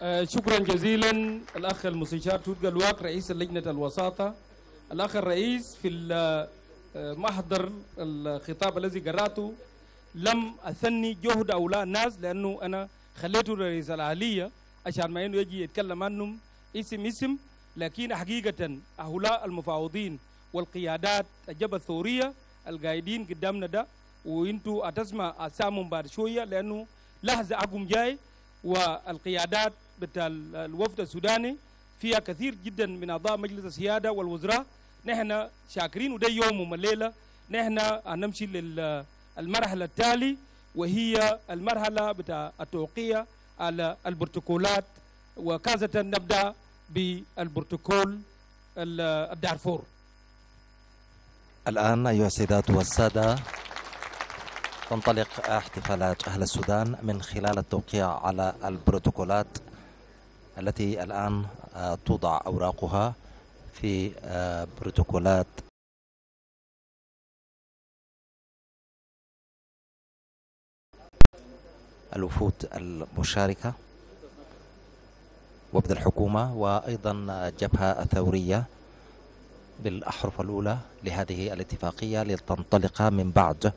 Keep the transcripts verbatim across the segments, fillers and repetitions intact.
آه شكرا جزيلا الأخ المستشار توت قلواق رئيس لجنة الوساطة. الأخ الرئيس في محضر الخطاب الذي قرأته لم أثني جهد أولاء الناس، لأنه أنا خليته رئيس الآلية عشان ما إنه يجي يتكلم عنهم اسم اسم، لكن حقيقة هؤلاء المفاوضين والقيادات الجبهة الثورية القايدين قدامنا ده، وانتوا هتسمع اسامهم بعد شويه لانه لحظه عقم جاي، والقيادات بتاع الوفد السوداني فيها كثير جدا من اعضاء مجلس السياده والوزراء. نحن شاكرين، وده يوم الليله نحن هنمشي للمرحله التالي، وهي المرحله بتاع التوقيع على البروتوكولات، وكازة نبدا بالبروتوكول الدارفور. الآن أيها السيدات والسادة تنطلق احتفالات أهل السودان من خلال التوقيع على البروتوكولات التي الآن توضع أوراقها في بروتوكولات الوفود المشاركة، وفد الحكومة، وأيضا الجبهة الثورية بالأحرف الأولى لهذه الاتفاقية لتنطلق من بعد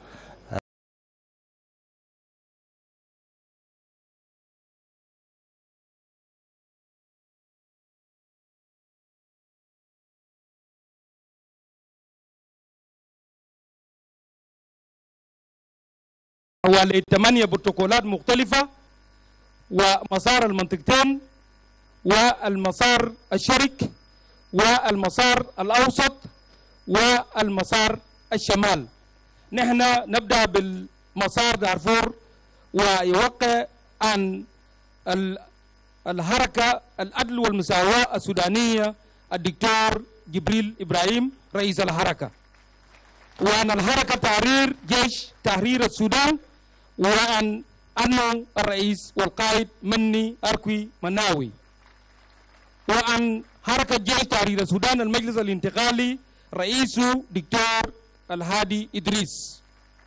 حوالي ثمانية بروتوكولات مختلفة، ومسار المنطقتين والمسار الشرق والمسار الأوسط والمسار الشمال. نحن نبدأ بالمسار دارفور، ويوقع عن الحركة العدل والمساواة السودانية الدكتور جبريل إبراهيم رئيس الحركة، وعن الحركة تحرير جيش تحرير السودان، وعن أنه الرئيس والقائد مني أركوي مناوي، وعن حركة جيش تحرير السودان المجلس الانتقالي رئيسه دكتور الهادي إدريس،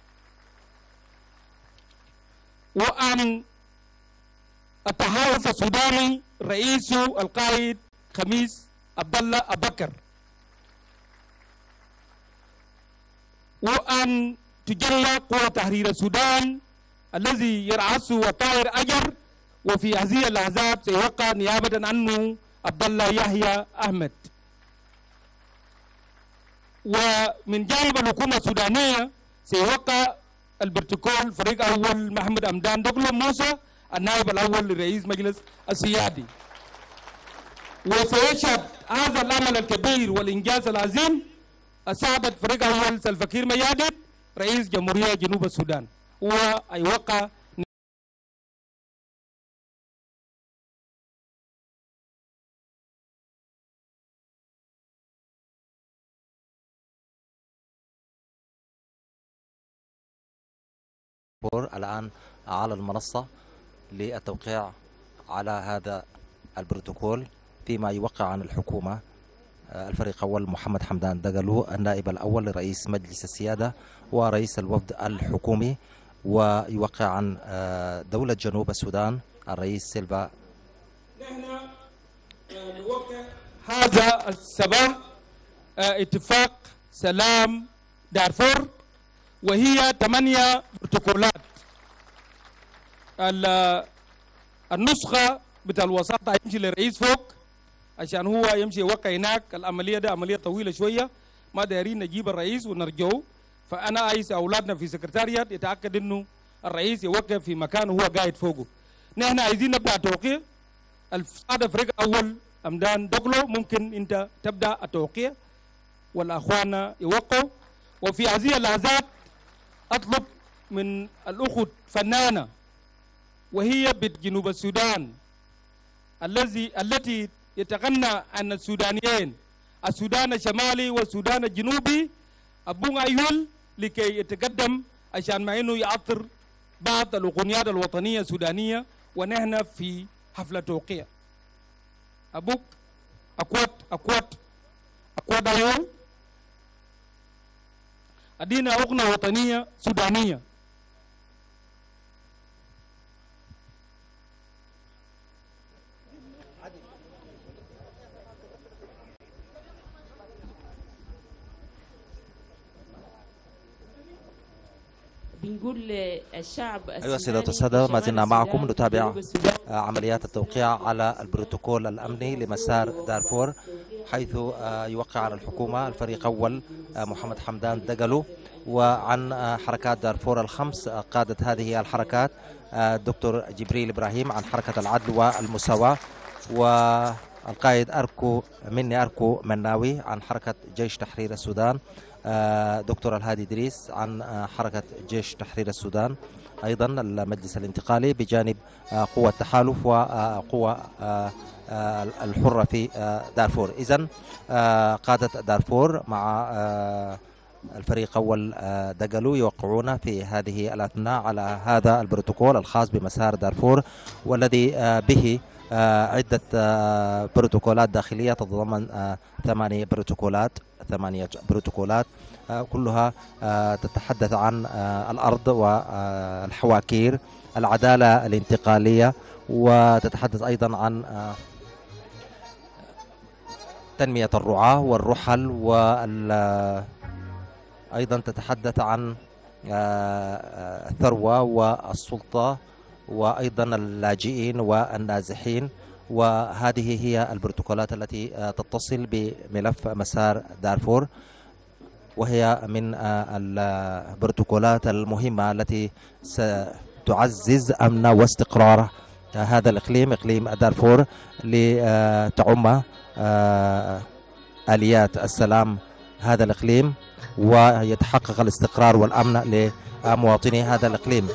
وعن التحالف السوداني رئيسه القائد خميس عبد الله أبكر، وأن تجلى قوى تحرير السودان الذي يرأسه الطاهر أجر، وفي هذه اللحظات سيوقع نيابة عنه عبد الله يحيى أحمد. ومن جانب الحكومة السودانية سيوقع البروتوكول فريق أول محمد أمدان دقلو موسى النائب الأول لرئيس مجلس السيادي. وسيشهد هذا العمل الكبير والإنجاز العظيم سعادة فريق أول سلفكير ميادت رئيس جمهورية جنوب السودان، ويوقع الآن على المنصة للتوقيع على هذا البروتوكول، فيما يوقع عن الحكومة الفريق الأول محمد حمدان دقلو النائب الأول لرئيس مجلس السيادة ورئيس الوفد الحكومي، ويوقع عن دولة جنوب السودان الرئيس سيلفا. نحن نوقع هذا الصباح اتفاق سلام دارفور، وهي ثمانية بروتوكولات. النسخة بتاع الوساطة يمشي للرئيس فوق عشان هو يمشي يوقع هناك. العملية ده عملية طويلة شوية، ما دايرين نجيب الرئيس ونرجعه، فأنا عايز أولادنا في سكرتاريات يتأكد إنه الرئيس يوقع في مكان هو قاعد فوقه. نحن عايزين نبدأ توقيع. السادة فريق أول أمدان دقلو ممكن أنت تبدأ التوقيع والأخوان يوقعوا. وفي هذه اللحظات أطلب من الأخت فنانة وهي بنت جنوب السودان الذي التي يتغنى عن السودانيين، السودان الشمالي والسودان الجنوبي، أبونا أيول، لكي يتقدم عشان ما إنه يعطر بعض الأغنيات الوطنية السودانية، ونحن في حفلة توقيع. أبوك أكوات أكوات أكوات أيول، أدينا أغنية وطنية سودانية. بنقول للشعب أيها السيدة والسادة، ما زلنا معكم نتابع عمليات التوقيع على البروتوكول الأمني لمسار دارفور، حيث يوقع على الحكومة الفريق أول محمد حمدان دقلو، وعن حركات دارفور الخمس قادة هذه الحركات الدكتور جبريل إبراهيم عن حركة العدل والمساواة، والقائد أركو مني أركو مناوي عن حركة جيش تحرير السودان، دكتور الهادي إدريس عن حركة جيش تحرير السودان، أيضا المجلس الانتقالي بجانب قوة التحالف وقوة الحرة في دارفور. إذن قادة دارفور مع الفريق أول دقلو يوقعون في هذه الأثناء على هذا البروتوكول الخاص بمسار دارفور، والذي به عدة بروتوكولات داخلية تتضمن ثمانية بروتوكولات ثمانية بروتوكولات كلها تتحدث عن الأرض والحواكير، العدالة الانتقالية، وتتحدث أيضا عن تنمية الرعاة والرحل، وأيضا تتحدث عن الثروة والسلطة وأيضا اللاجئين والنازحين. وهذه هي البروتوكولات التي تتصل بملف مسار دارفور، وهي من البروتوكولات المهمة التي ستعزز أمن واستقرار هذا الإقليم، إقليم دارفور، لتعم آليات السلام هذا الإقليم ويتحقق الاستقرار والأمن لمواطني هذا الإقليم.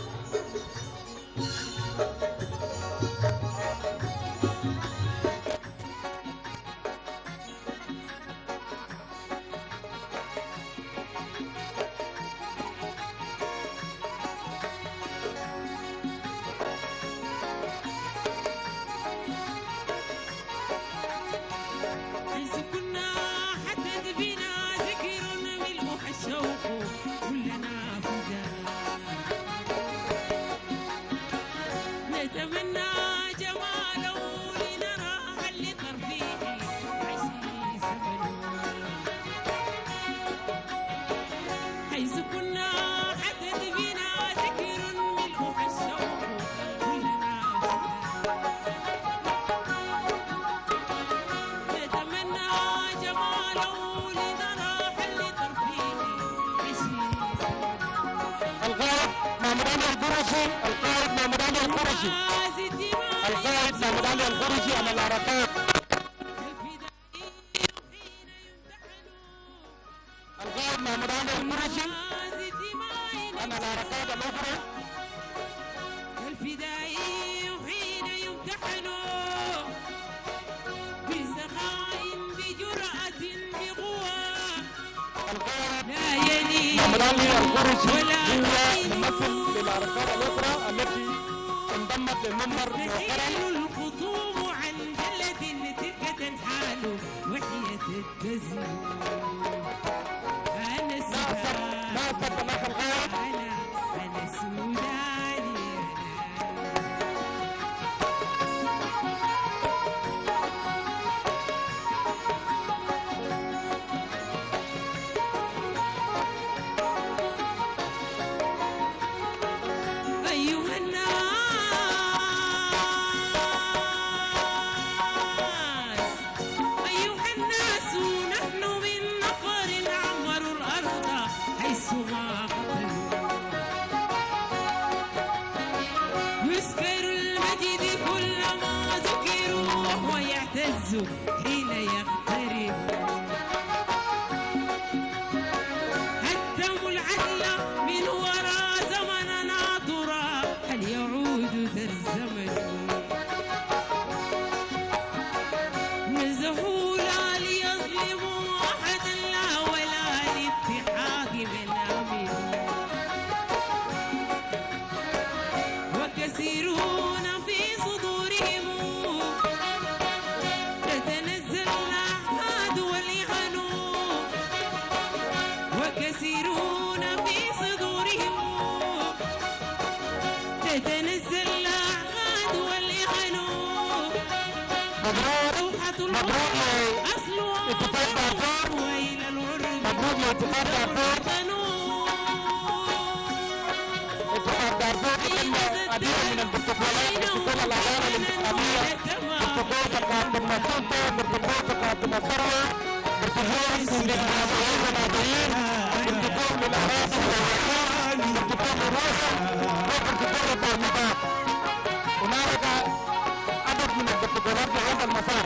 بروتوكولات بروتوكول العدالة الإسلامية، بروتوكول تقدم السلطة، بروتوكول تقدم الثروة، بروتوكول للمواطنين والمواطنين، بروتوكول للأراضي والوطن، بروتوكول للراسل، وبروتوكول التهميشات. هنالك عدد من البروتوكولات في هذا المسار.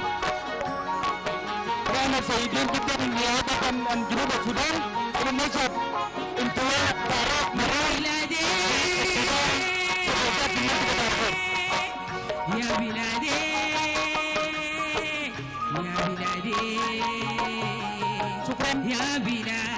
نحن سعيدين جدا نيابة عن جنوب السودان لنشهد انطلاق طائرات مرور يا بلادي يا بلادي شكرا يا بلادي